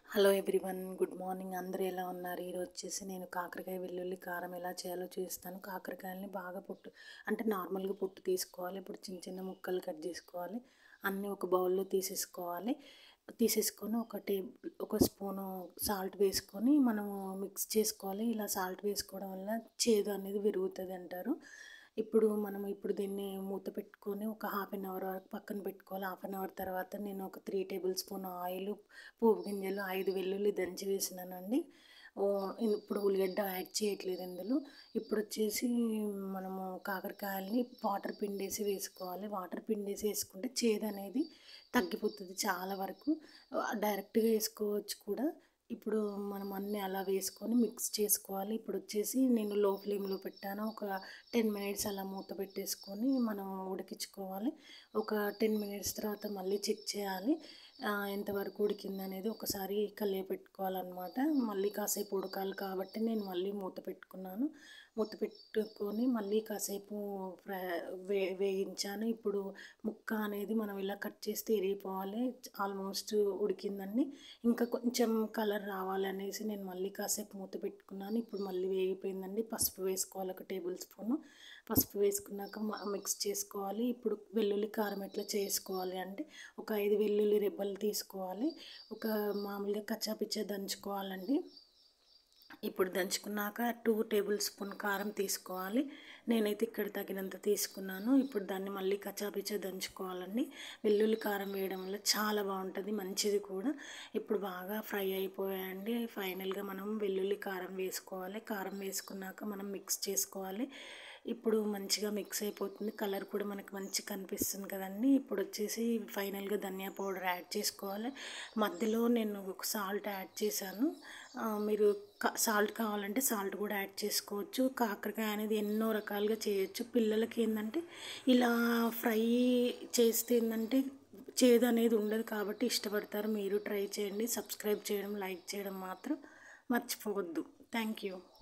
Hello everyone, good morning. అందరూ ఎలా ఉన్నారు? ఈరోజు వచ్చేసి నేను కాకరకాయ వెల్లుల్లి కారం ఎలా చేయాలో చూస్తాను. కాకరకాయలని బాగా అంటే నార్మల్గా పొట్టు తీసుకోవాలి. ఇప్పుడు చిన్న చిన్న ముక్కలు కట్ చేసుకోవాలి. అన్నీ ఒక బౌల్లో తీసేసుకొని ఒక స్పూను సాల్ట్ వేసుకొని మనము మిక్స్ చేసుకోవాలి. ఇలా సాల్ట్ వేసుకోవడం వల్ల చేదు అనేది విరుగుతుంది అంటారు. ఇప్పుడు దీన్ని మూత పెట్టుకొని ఒక హాఫ్ అన్ అవర్ వరకు పక్కన పెట్టుకోవాలి. హాఫ్ అన్ అవర్ తర్వాత నేను ఒక 3 టేబుల్ స్పూన్ ఆయిల్, పోపు గింజలు, 5 వెల్లుల్లి దంచి వేసినానండి. ఇప్పుడు ఉల్లిగడ్డ యాడ్ చేయట్లేదు ఇందులో. ఇప్పుడు వచ్చేసి మనము కాకరకాయలని వాటర్ పిండేసి వేసుకోవాలి. వాటర్ పిండేసి వేసుకుంటే చేదు అనేది తగ్గిపోతుంది చాలా వరకు. డైరెక్ట్గా వేసుకోవచ్చు కూడా. ఇప్పుడు మనం అన్నీ అలా వేసుకొని మిక్స్ చేసుకోవాలి. ఇప్పుడు వచ్చేసి నేను లో ఫ్లేమ్లో పెట్టాను. ఒక 10 మినిట్స్ అలా మూత పెట్టేసుకొని మనం ఉడికించుకోవాలి. ఒక 10 మినిట్స్ తర్వాత మళ్ళీ చెక్ చేయాలి ఎంతవరకు ఉడికింది అనేది. ఒకసారి పెట్టుకోవాలన్నమాట. మళ్ళీ కాసేపు ఉడకాలి కాబట్టి నేను మళ్ళీ మూత పెట్టుకున్నాను. మూత పెట్టుకొని మళ్ళీ కాసేపు వేయించాను. ఇప్పుడు ముక్క అనేది మనం ఇలా కట్ చేస్తే ఇరిగిపోవాలి. ఆల్మోస్ట్ ఉడికిందండి. ఇంకా కొంచెం కలర్ రావాలనేసి నేను మళ్ళీ కాసేపు మూత పెట్టుకున్నాను. ఇప్పుడు మళ్ళీ వేగిపోయిందండి. పసుపు వేసుకోవాలి, ఒక టేబుల్ స్పూను పసుపు వేసుకున్నాక మిక్స్ చేసుకోవాలి. ఇప్పుడు వెల్లుల్లి కారం ఎట్లా చేసుకోవాలి అంటే, ఒక 5 వెల్లుల్లి రెబ్బలు తీసుకోవాలి. మామూలుగా కచ్చాపిచ్చా దంచుకోవాలండి. ఇప్పుడు దంచుకున్నాక 2 టేబుల్ స్పూన్ కారం తీసుకోవాలి. నేనైతే ఇక్కడ తగినంత తీసుకున్నాను. ఇప్పుడు దాన్ని మళ్ళీ కచ్చాపిచ్చా దంచుకోవాలండి. వెల్లుల్లి కారం వేయడం వల్ల చాలా బాగుంటుంది, మంచిది కూడా. ఇప్పుడు బాగా ఫ్రై అయిపోయాయండి. ఫైనల్గా మనం వెల్లుల్లి కారం వేసుకోవాలి. కారం వేసుకున్నాక మనం మిక్స్ చేసుకోవాలి. ఇప్పుడు మంచిగా మిక్స్ అయిపోతుంది. కలర్ కూడా మనకు మంచిగా కనిపిస్తుంది కదండి. ఇప్పుడు వచ్చేసి ఫైనల్గా ధనియా పౌడర్ యాడ్ చేసుకోవాలి. మధ్యలో నేను ఒక సాల్ట్ యాడ్ చేశాను. మీరు సాల్ట్ కావాలంటే సాల్ట్ కూడా యాడ్ చేసుకోవచ్చు. కాకరకాయ అనేది ఎన్నో రకాలుగా చేయొచ్చు. పిల్లలకి ఏంటంటే ఇలా ఫ్రై చేస్తే ఏంటంటే చేదు అనేది ఉండదు కాబట్టి ఇష్టపడతారు. మీరు ట్రై చేయండి. సబ్స్క్రైబ్ చేయడం, లైక్ చేయడం మాత్రం మర్చిపోవద్దు. Thank you.